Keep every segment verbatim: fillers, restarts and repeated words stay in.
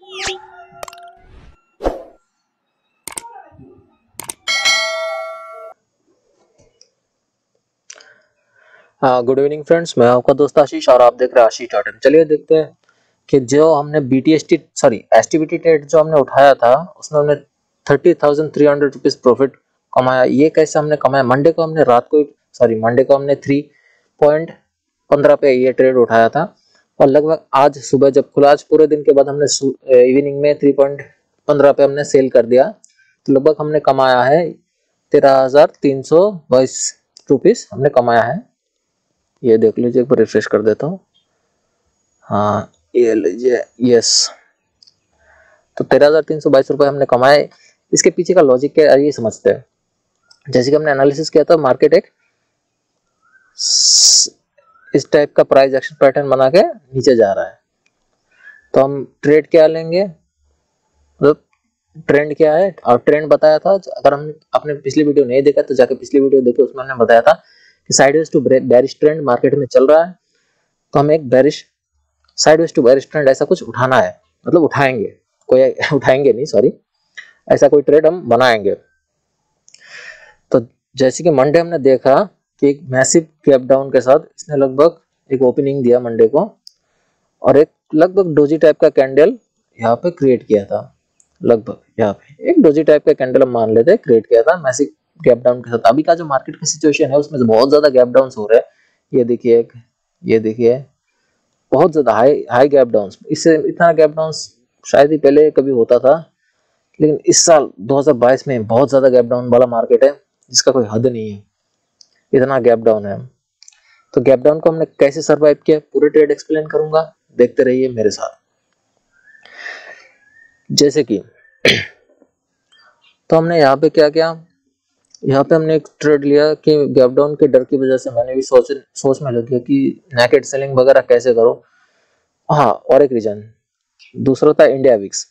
हाँ, good evening friends, मैं आपका दोस्त आशीष और आप देख रहे हैं आशीष डॉट इन। चलिए देखते हैं कि जो हमने बीटीएसटी सॉरी एसटीबीटी ट्रेड जो हमने उठाया था उसमें हमने thirty thousand three hundred rupees profit कमाया। ये कैसे हमने कमाया? मंडे को हमने रात को सॉरी मंडे को हमने थ्री पॉइंट पंद्रह पे ये ट्रेड उठाया था और लगभग आज सुबह जब खुला, आज पूरे दिन के बाद हमने इवनिंग में थ्री पॉइंट पंद्रह पे हमने सेल कर दिया। तो लगभग हमने कमाया है तेरह हजार तीन सौ बाईस रुपीज हमने कमाया है। ये देख लीजिए, एक बार रिफ्रेश कर देता हूँ। हाँ, ये लीजिए, यस। तो तेरह हजार तीन सौ बाईस रुपए हमने कमाए। इसके पीछे का लॉजिक क्या है ये समझते हैं। जैसे कि हमने एनालिसिस किया था, मार्केट एक इस टाइप का प्राइस एक्शन पैटर्न बना के नीचे जा रहा है, तो हम ट्रेड क्या लेंगे, मतलब ट्रेंड क्या है। और ट्रेंड बताया था, अगर हमने अपने पिछली वीडियो नहीं देखा तो जाके पिछली वीडियो देखो, उसमें हमने बताया था कि sideways to bearish trend market में चल रहा है। तो हमें एक bearish sideways to bearish trend ऐसा कुछ उठाना है, मतलब उठाएंगे, कोई उठाएंगे नहीं सॉरी ऐसा कोई ट्रेड हम बनाएंगे। तो जैसे कि मंडे हमने देखा कि एक मैसिव गैप डाउन के साथ इसने लगभग एक ओपनिंग दिया मंडे को और एक लगभग डोजी टाइप का कैंडल यहाँ पे क्रिएट किया था। लगभग यहाँ पे एक डोजी टाइप का कैंडल हम मान लेते हैं क्रिएट किया था मैसिव गैप डाउन के साथ। अभी का जो मार्केट का सिचुएशन है उसमें बहुत ज्यादा गैप डाउन हो रहे हैं। ये देखिए, ये देखिए, बहुत ज्यादा हाई हाई गैप डाउन। इससे इतना गैप डाउन शायद ही पहले कभी होता था, लेकिन इस साल दो हज़ार बाईस में बहुत ज्यादा गैप डाउन वाला मार्केट है जिसका कोई हद नहीं है, इतना गैप डाउन है। तो गैप डाउन को हमने कैसे सरवाइव किया पूरे ट्रेड एक्सप्लेन करूंगा, देखते रहिए मेरे साथ। जैसे कि तो हमने यहाँ पे क्या किया, यहाँ पे हमने एक ट्रेड लिया कि गैप डाउन के डर की वजह से मैंने भी सोच सोच में लग गया कि नेकेड सेलिंग वगैरह कैसे करो। हाँ, और एक रीजन दूसरा था इंडिया विक्स।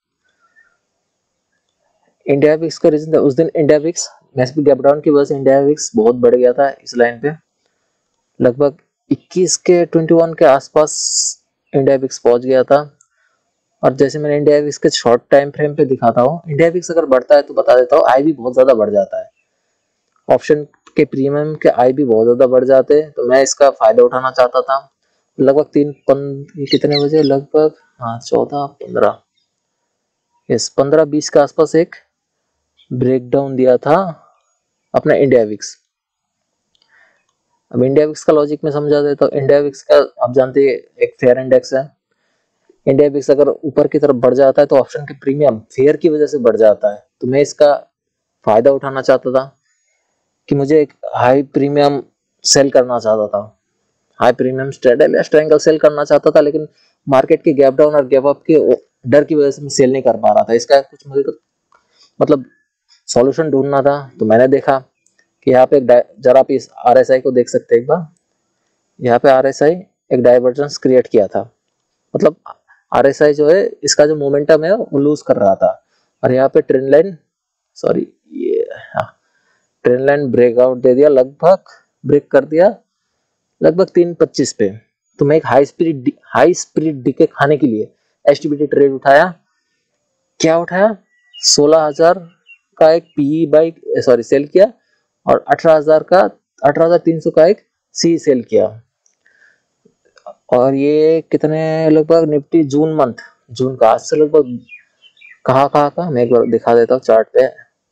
इंडिया विक्स का रीजन था उस दिन India VIX massive gap down की वजह से इंडिया विक्स बहुत बढ़ गया था इस लाइन पे। लगभग इक्कीस के इक्कीस के आसपास इंडिया विक्स पहुंच गया था। और जैसे मैंने इंडिया विक्स के शॉर्ट टाइम फ्रेम पे दिखाता हूँ, इंडिया विक्स अगर बढ़ता है तो बता देता हूँ आई भी बहुत ज्यादा बढ़ जाता है। ऑप्शन के प्रीमियम के आई भी बहुत ज्यादा बढ़ जाते हैं, तो मैं इसका फायदा उठाना चाहता था। लगभग तीन पन, कितने बजे, लगभग हाँ चौदह पंद्रह यस पंद्रह बीस के आसपास एक ब्रेकडाउन दिया था अपना इंडिया विक्स। अब इंडिया विक्स का लॉजिक में समझा देता हूँ। इंडिया विक्स का आप जानते हैं एक फेयर इंडेक्स है। इंडिया विक्स अगर ऊपर की तरफ बढ़ जाता है तो ऑप्शन के प्रीमियम फेयर की वजह से बढ़ जाता है। तो मैं इसका फायदा उठाना चाहता था कि मुझे एक हाई प्रीमियम सेल करना चाहता था, हाई प्रीमियम स्ट्रेडल या स्ट्रेंगल सेल करना चाहता था, लेकिन मार्केट के गैप डाउन और गैप अप के डर की वजह से मैं सेल नहीं कर पा रहा था। इसका कुछ मुझे तो मतलब सॉल्यूशन ढूंढना था। तो मैंने देखा कि यहाँ पे जरा आप इस आरएसआई को देख सकते हैं एक बार। यहाँ पे आरएसआई एक डाइवर्जेंस क्रिएट किया था, मतलब आरएसआई जो है इसका जो मोमेंटम है वो लूज कर रहा था। और यहाँ पे ट्रेंड लाइन सॉरी ये हाँ ट्रेंड लाइन ब्रेकआउट दे दिया, लगभग ब्रेक कर दिया लगभग तीन पच्चीस पे। तो मैं एक high speed high speed decay खाने के लिए एसटीबीटी ट्रेड उठाया। क्या उठाया? सोलह हजार का एक पीई बाई सॉरी सेल किया और अठारह हजार का अठारह हजार तीन सौ का एक सी सेल किया। और ये कितने, लगभग निफ्टी जून मंथ जून का आज से लगभग कहाँ कहाँ का मैं एक बार दिखा देता हूँ चार्ट पे।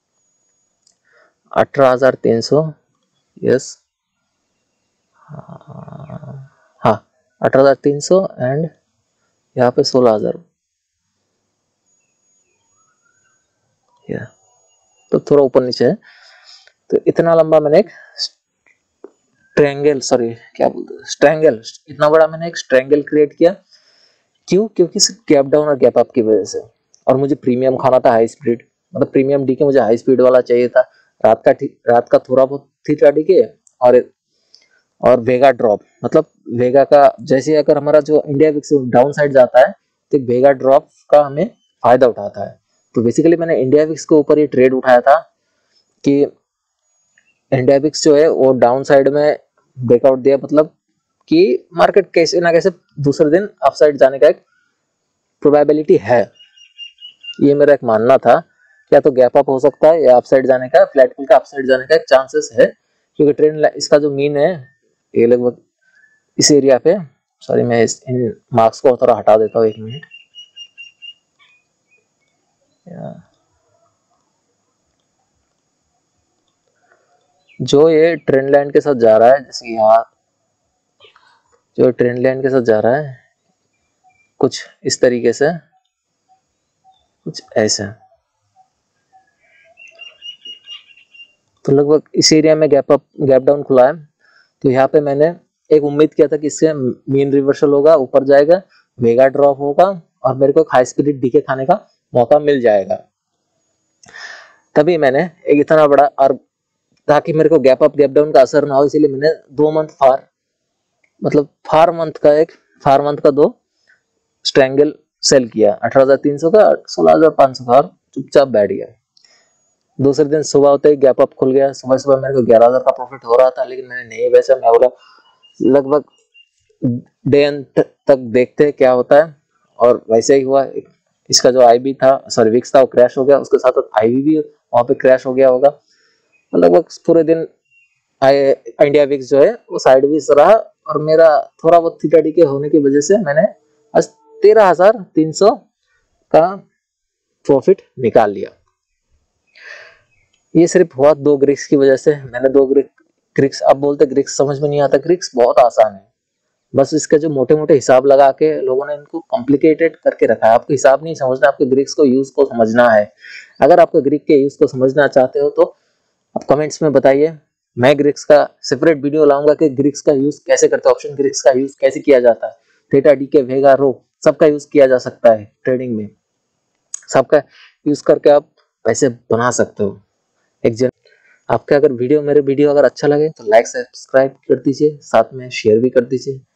अठारह हजार तीन सौ यस हाँ अठारह हजार तीन सौ एंड यहाँ पे सोलह हजार। या तो थोड़ा ऊपर नीचे है। तो इतना लंबा मैंने एक ट्रायंगल सॉरी क्या बोलते हैं स्ट्रैंगल इतना बड़ा मैंने एक स्ट्रैंगल क्रिएट किया। क्यों? क्योंकि सिर्फ गैप डाउन और गैप अप की वजह से। और मुझे प्रीमियम खाना था हाई स्पीड, मतलब प्रीमियम डीके मुझे हाई स्पीड वाला चाहिए था। रात का रात का थोड़ा बहुत थीटा डीके और और वेगा ड्रॉप, मतलब वेगा का जैसे अगर हमारा जो इंडिया विक्स डाउन साइड जाता है तो एक वेगा ड्रॉप का हमें फायदा उठाता है। तो बेसिकली मैंने इंडिया विक्स के ऊपर ये ट्रेड उठाया था कि इंडिया विक्स जो है वो डाउन साइड में ब्रेकआउट दिया, मतलब कि मार्केट कैसे ना कैसे दूसरे दिन अपसाइड जाने का एक प्रोबेबिलिटी है, ये मेरा एक मानना था। या तो गैप अप हो सकता है या अपसाइड जाने का, फ्लैट का अपसाइड जाने का एक चांसेस है, क्योंकि ट्रेंड इसका जो मीन है ये लगभग इस एरिया पे, सॉरी मैं इस इन मार्क्स को थोड़ा हटा देता हूँ एक मिनट। जो ये ट्रेंड लाइन के साथ जा रहा है, जैसे यहाँ जो ट्रेंड लाइन के साथ जा रहा है कुछ इस तरीके से, कुछ ऐसा, तो लगभग इस एरिया में गैप अप गैप डाउन खुला है। तो यहाँ पे मैंने एक उम्मीद किया था कि इससे मीन रिवर्सल होगा, ऊपर जाएगा, वेगा ड्रॉप होगा और मेरे को हाई स्पीड डीके खाने का मौका मिल जाएगा। तभी मैंने एक इतना बड़ा, और ताकि मेरे को गैप अप गैप डाउन का असर ना हो, इसीलिए मैंने दो मंथ फार मतलब फार मंथ का एक फार मंथ का दो स्ट्रैंगल सेल किया, अठारह हजार तीन सौ का, सोलह हजार पाँच सौ का, और चुपचाप बैठ गया। दूसरे दिन सुबह होते ही गैप अप खुल गया, सुबह सुबह मेरे को ग्यारह हजार का प्रॉफिट हो रहा था, लेकिन मैंने नहीं बेचा। मैं बोला लगभग डे एंड तक देखते क्या होता है, और वैसे ही हुआ। इसका जो आई बी था, सॉरी विक्स था, वो क्रैश हो गया, उसके साथ आई बी भी वहां पे क्रैश हो गया होगा। लगभग पूरे दिन इंडिया विक्स जो है वो साइड वेज रहा, और मेरा थोड़ा बहुत थीटा डी के होने की वजह से मैंने आज तेरह हजार तीन सौ का प्रॉफिट निकाल लिया। ये सिर्फ हुआ दो ग्रिक्स की वजह से। मैंने दो ग्रिक्स, अब बोलते ग्रिक्स समझ में नहीं आता, ग्रिक्स बहुत आसान है, बस इसके जो मोटे मोटे हिसाब लगा के लोगों ने इनको कॉम्प्लिकेटेड करके रखा है। आपको हिसाब नहीं समझना, आपको ग्रिक्स को यूज को समझना है। अगर आपको ग्रीक के यूज को समझना चाहते हो तो आप कमेंट्स में बताइए, मैं ग्रिक्स का सेपरेट वीडियो लाऊंगा कि ग्रिक्स का यूज कैसे करते हैं, ऑप्शन ग्रिक्स का यूज कैसे किया जाता है, थीटा डी के वेगा रो सबका यूज किया जा सकता है ट्रेडिंग में, सबका यूज करके आप पैसे बना सकते हो। एक जन आपका अगर वीडियो मेरे वीडियो अगर अच्छा लगे तो लाइक सब्सक्राइब कर दीजिए, साथ में शेयर भी कर दीजिए।